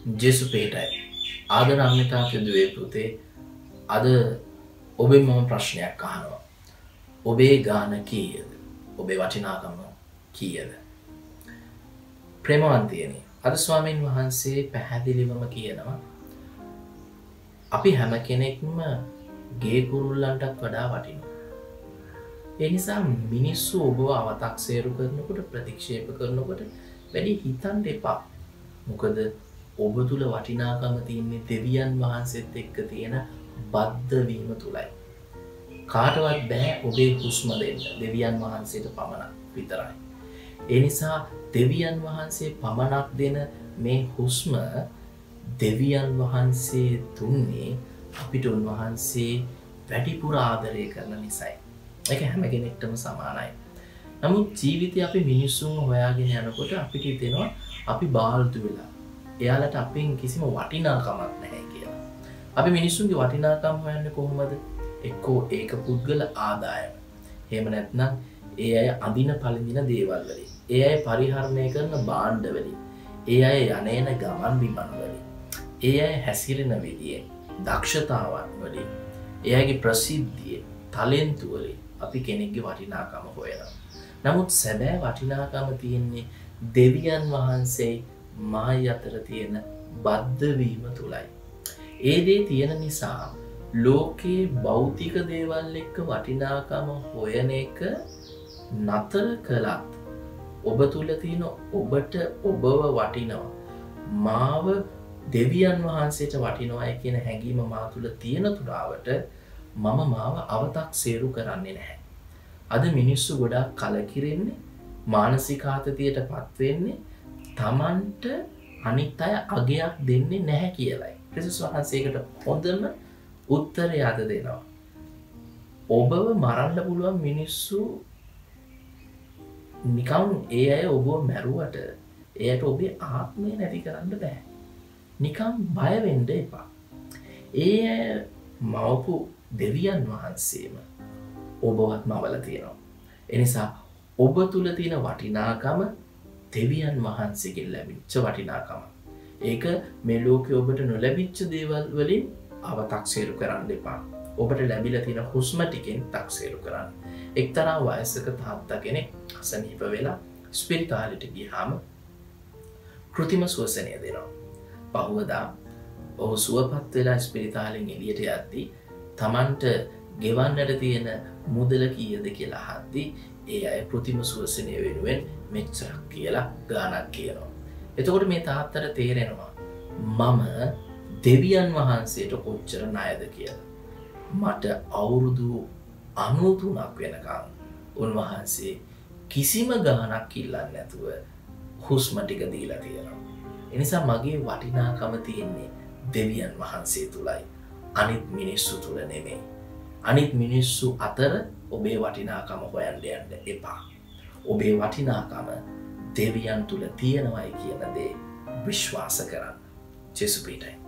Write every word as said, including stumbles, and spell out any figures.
ජෙසු පේටයි ආදරාන්විතා කෙදුවේ පුතේ අද ඔබෙන් මම ප්‍රශ්නයක් අහනවා. ඔබේ ගාන කීයද? ඔබේ වටිනාකම කීයද? ප්‍රේමවන්තියනි, අද ස්වාමීන් වහන්සේ පැහැදිලිවම කියනවා අපි හැම කෙනෙක්ම ගේ කුරුල්ලන්ටත් වඩා වටිනවා. ඒ නිසා මිනිස්සු ඔබව අවතක්සේරු කරනකොට ප්‍රතික්ෂේප කරනකොට වැඩි හිතන්න එපා. මොකද ඔබ තුල වටිනාකම තියෙන්නේ දෙවියන් වහන්සේත් එක්ක තියෙන බද්ධ වීම තුලයි. කාටවත් බෑ ඔබේ හුස්ම දෙන්න දෙවියන් වහන්සේට පමණක් විතරයි. ඒ නිසා දෙවියන් වහන්සේ පමණක් දෙන මේ හුස්ම දෙවියන් වහන්සේ දුන්නේ අපිට උන්වහන්සේ වැඩිපුර ආදරය කරන නිසායි. ඒක හැම කෙනෙක්ටම සමානයි. නමුත් ජීවිතේ අපි මිනිස්සුන් හොයාගෙන යනකොට අපිට හිතෙනවා අපි බාල්දු වෙලා. එයාලට අපෙන් කිසිම වටිනාකමක් නැහැ කියලා. අපි මිනිස්සුන්ගේ වටිනාකම් හොයන්නේ කොහොමද? එක්කෝ ඒක පුද්ගල ආදායම. එහෙම නැත්නම් ඒ අය අඳින පළඳින දේවල් වලින්. ඒ අය පරිහරණය කරන භාණ්ඩ වලින්. ඒ අය යන්නේන ගමන් බිමන් වලින්. ඒ අය හැසිරෙන විදියෙන්, දක්ෂතාවන් වලින්, ඒ අයගේ ප්‍රසිද්ධිය, ටැලන්ට් වලින් අපි කෙනෙක්ගේ වටිනාකම හොයනවා. නමුත් සැබෑ වටිනාකම තියෙන්නේ දෙවියන් වහන්සේ මායි අතර තියෙන බද්ධ වීම තුලයි. ඒ දේ තියෙන නිසා ලෝකේ භෞතික දේවල් එක්ක වටිනාකම හොයන එක නතර කළත් ඔබ තුල තියෙන ඔබට ඔබව වටිනවා. මාව දෙවියන් වහන්සේට වටිනවායි කියන හැඟීම මා තුල තියෙන තුරාවට මම මාව අවතක්සේරු කරන්නේ නැහැ. අද මිනිස්සු ගොඩාක් කලකිරෙන්නේ, මානසික ආතතියට පත් වෙන්නේ තමන්ට අනිත් අය අගයක් දෙන්නේ නැහැ කියලයි. ක්‍රිස්තුස් වහන්සේකට හොඳම උත්තරය අද දෙනවා. ඔබව මරන්න පුළුවන් මිනිස්සු නිකන් ඒ අය ඔබව මැරුවට එයට ඔබේ ආත්මය නැති කරන්න බෑ. නිකන් බය වෙන්න එපා. ඒ අය මවපු දෙවියන් වහන්සේම ඔබවත් මවලා තියෙනවා. ඒ නිසා ඔබ තුල තියෙන වටිනාකම දෙවියන් වහන්සේගෙන් ලැබිච්ච වටිනාකම. ඒක මේ ලෝකේ ඔබට නොලැබිච්ච දේවල් වලින් අවතක්සේරු කරන්න එපා. ඔබට ලැබිලා තියෙන හුස්ම ටිකෙන් තක්සේරු කරන්න. එක්තරා වයසක තාත්තා කෙනෙක් අසනීප වෙලා ස්පිරිතාලෙට ගියාම කෘතිම ශ්වසනය දෙනවා. පහුවදා ඔහු සුවපත් වෙලා ස්පිරිතාලෙන් එළියට යද්දී Tamanට ගෙවන්නට තියෙන මුදල කීයද කියලා අහද්දී ඒ අය කෘතිම ශ්වසනය වෙනුවෙන් මෙච්චරක් කියලා ගාණක් කියනවා. එතකොට මේ තාත්තට තේරෙනවා මම දෙවියන් වහන්සේට කොච්චර ණයද කියලා. මට අවුරුදු අනූ තුනක් වෙනකම් උන්වහන්සේ කිසිම ගාණක් ඉල්ලන්නේ නැතුව හුස්ම ටික දීලා තියෙනවා. ඒ නිසා මගේ වටිනාකම තියෙන්නේ දෙවියන් වහන්සේ තුලයි. අනිත් මිනිස්සු තුල නෙමෙයි. අනිත් මිනිස්සු අතර ඔබේ වටිනාකම හොයන්න යන්න එපා. ඔබේ වටිනාකම දෙවියන් තුල තියෙනවයි කියන දේ විශ්වාස කරන්න. ජේසු පිටයි.